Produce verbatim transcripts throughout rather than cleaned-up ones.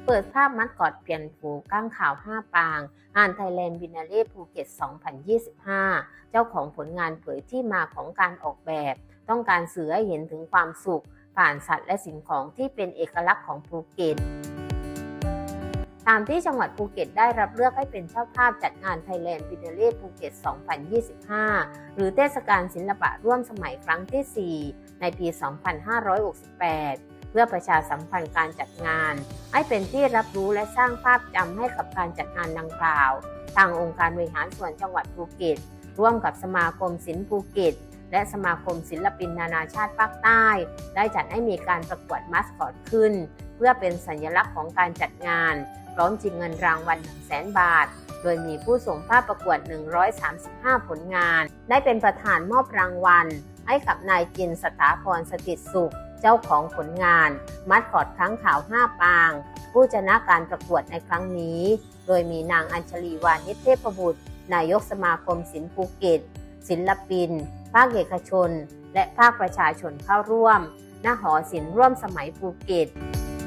เปิดภาพมัดกอดเปลี่ยนผูก้างขาวห้าปางงานไทยแลนด์บินาเล่ภูเก็ต สองพันยี่สิบห้า เจ้าของผลงานเผยที่มาของการออกแบบต้องการสื่อให้เห็นถึงความสุขผ่านสัตว์และสิ่งของที่เป็นเอกลักษณ์ของภูเก็ตตามที่จังหวัดภูเก็ตได้รับเลือกให้เป็นเจ้าภาพจัดงานไทยแลนด์บินาเล่ภูเก็ต สองพันยี่สิบห้า หรือเทศกาลศิลปะร่วมสมัยครั้งที่ สี่ ในปี สองพันห้าร้อยหกสิบแปด เพื่อประชาสัมพันธ์การจัดงานให้เป็นที่รับรู้และสร้างภาพจำให้กับการจัดงานดังกล่าวทางองค์การบริหารส่วนจังหวัดภูเก็ตร่วมกับสมาคมศิลป์ภูเก็ตและสมาคมศิลปินนานาชาติภาคใต้ได้จัดให้มีการประกวดมัสคอตขึ้นเพื่อเป็นสัญลักษณ์ของการจัดงานพร้อมชิงเงินรางวัล หนึ่งแสน บาทโดยมีผู้ส่งภาพประกวดหนึ่งร้อยสามสิบห้าผลงานได้เป็นประธานมอบรางวัลให้กับนายจินสถาพรสถิตสุขเจ้าของผลงานมัสคอตค้างขาวห้าปางผู้ชนะการประกวดในครั้งนี้โดยมีนางอัญชลีวานิชเทพบุตรนายกสมาคมศิลป์ภูเก็ตศิลปินภาคเอกชนและภาคประชาชนเข้าร่วมณหอศิลป์ร่วมสมัยภูเก็ต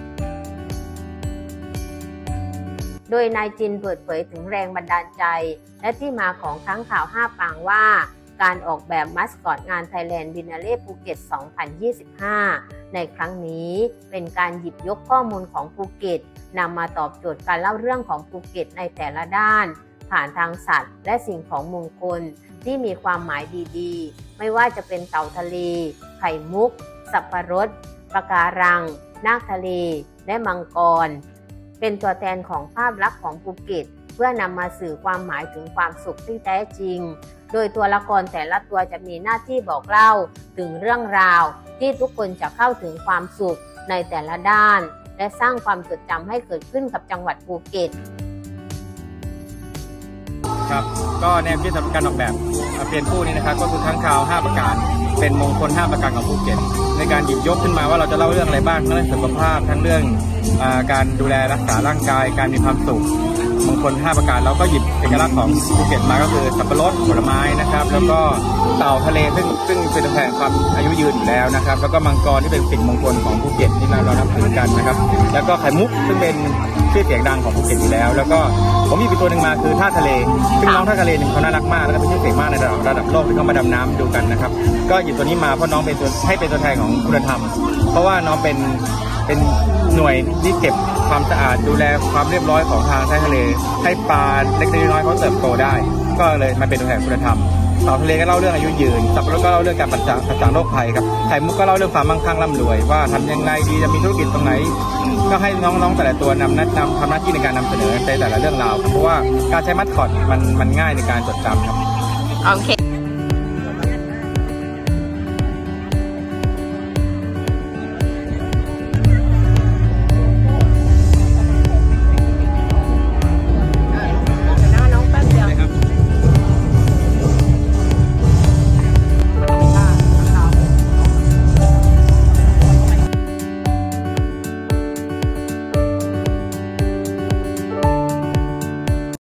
โดยนายจินเปิดเผยถึงแรงบันดาลใจและที่มาของค้างขาวห้าปางว่าการออกแบบมัสคอตงานไทยแลนด์บินาเล่ภูเก็ต สองพันยี่สิบห้า ในครั้งนี้เป็นการหยิบยกข้อมูลของภูเก็ตนำมาตอบโจทย์การเล่าเรื่องของภูเก็ตในแต่ละด้านผ่านทางสัตว์และสิ่งของมงคลที่มีความหมายดีๆไม่ว่าจะเป็นเต่าทะเลไข่มุกสับปะรดปะการังนาคทะเลและมังกรเป็นตัวแทนของภาพลักษณ์ของภูเก็ตเพื่อนำมาสื่อความหมายถึงความสุขที่แท้จริงโดยตัวละครแต่ละตัวจะมีหน้าที่บอกเล่าถึงเรื่องราวที่ทุกคนจะเข้าถึงความสุขในแต่ละด้านและสร้างความจดจำให้เกิดขึ้นกับจังหวัดภูเก็ตครับก็แนวคิดสำหรับการออกแบบเปลี่ยนผู้นี้นะครับก็คือค้างคาวห้าประการเป็นมงคลห้าประการของภูเก็ตในการหยิบยกขึ้นมาว่าเราจะเล่าเรื่องอะไรบ้างทั้งเรื่องสุขภาพทั้งเรื่องการดูแลรักษาร่างกายการมีความสุขมงคลห้าประการเราก็หยิบเอกลักษณ์ของภูเก็ตมาก็คือสับปะรดผลไม้นะครับแล้วก็เต่าทะเลซึ่งซึ่งเป็นตัวแทนความอายุยืนอยู่แล้วนะครับแล้วก็มังกรที่เป็นสิ่งมงคลของภูเก็ตที่เราเรานับถือกันนะครับแล้วก็ไข่มุกซึ่งเป็นชื่อเสียงดังของภูเก็ตอยู่แล้วแล้วก็ผมมีอีกตัวหนึ่งมาคือท่าทะเลซึ่งน้องท่าทะเลหนึ่งเขาน่ารักมากแล้วก็เป็นชื่อเสียงมากในระดับระดับโลกที่เขามาดำน้ำดูกันนะครับก็หยิบตัวนี้มาเพราะน้องเป็นตัวให้เป็นตัวแทนของคุณธรรมเพราะว่าน้องเป็นเป็นหน่วยที่เก็บความสะอาดดูแลความเรียบร้อยของทางท้ายทะเลให้ปลาเล็กน้อยเขาเติบโตได้ก็เลยมาเป็นตัวแทนคุณธรรมเต่าทะเลก็เล่าเรื่องอายุยืนสับปะรดก็เล่าเรื่องการปัดจางโรคภัยครับไข่มุกก็เล่าเรื่องความมั่งคั่งร่ำรวยว่าทำยังไงดีจะมีธุรกิจตรงไหนก็ให้น้องๆแต่ละตัวนำนัดนำทำหน้าที่ในการนำเสนอในแต่ละเรื่องราวเพราะว่าการใช้มัสคอตมันมันง่ายในการจดจำครับโอเค